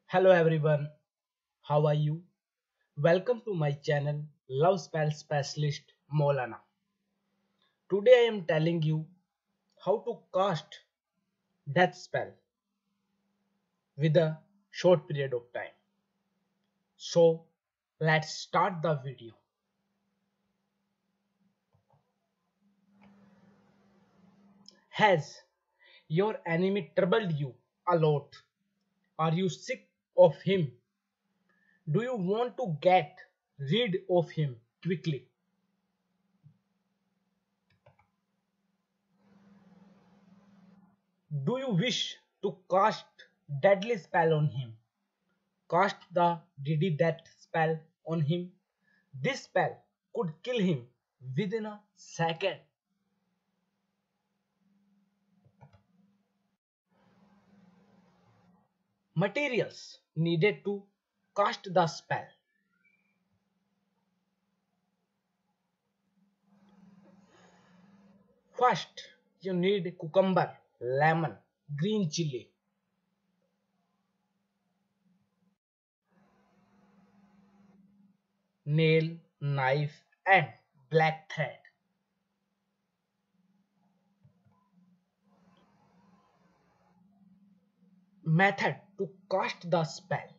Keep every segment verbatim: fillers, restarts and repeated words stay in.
Hello everyone, how are you? Welcome to my channel Love Spell Specialist Maulana. Today I am telling you how to cast death spell with a short period of time. So let's start the video. Has your enemy troubled you a lot? Are you sick of him? Do you want to get rid of him quickly? Do you wish to cast deadly spell on him? Cast the D D Death spell on him. This spell could kill him within a second. Materials needed to cast the spell. First, you need cucumber, lemon, green chili, nail, knife, and black thread. Method to cast the spell.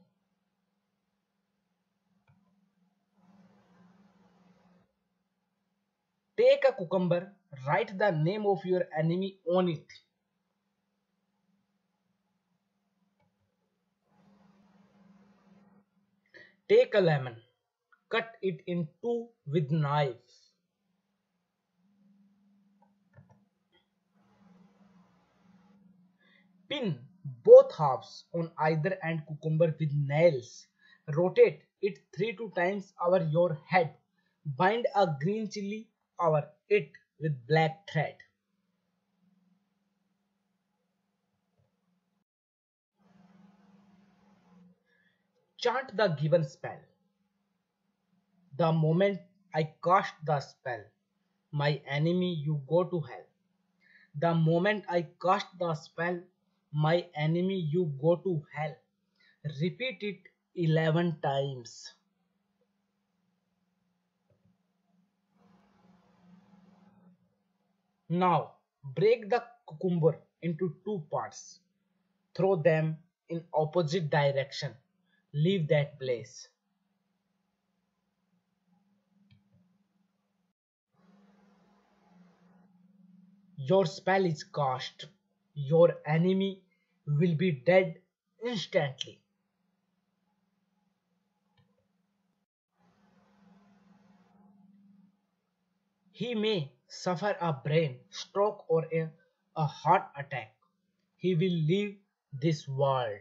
Take a cucumber, write the name of your enemy on it. Take a lemon, cut it in two with knife. Pin both halves on either end cucumber with nails. Rotate it three to times over your head. Bind a green chili over it with black thread. Chant the given spell. The moment I cast the spell, my enemy, you go to hell. The moment I cast the spell, my enemy, you go to hell. Repeat it eleven times. Now break the cucumber into two parts. Throw them in opposite direction. Leave that place. Your spell is cast. Your enemy will be dead instantly. He may suffer a brain stroke or a, a heart attack. He will leave this world.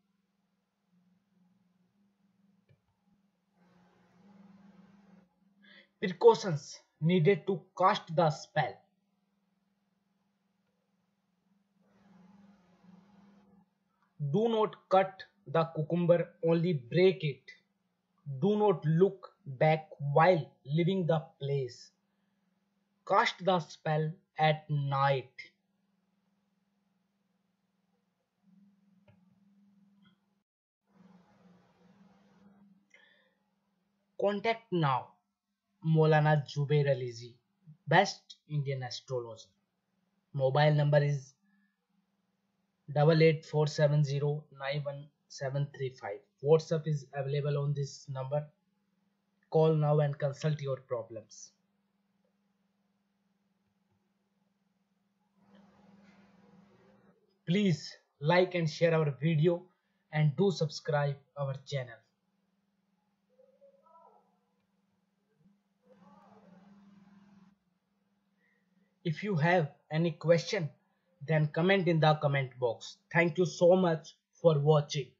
Precautions needed to cast the spell. Do not cut the cucumber, only break it. Do not look back while leaving the place. Cast the spell at night. Contact now Maulana Jubair Alizi, best Indian astrologer. Mobile number is double eight four seven zero nine one seven three five. WhatsApp is available on this number. Call now and consult your problems. Please like and share our video and do subscribe our channel. If you have any question, then comment in the comment box. Thank you so much for watching.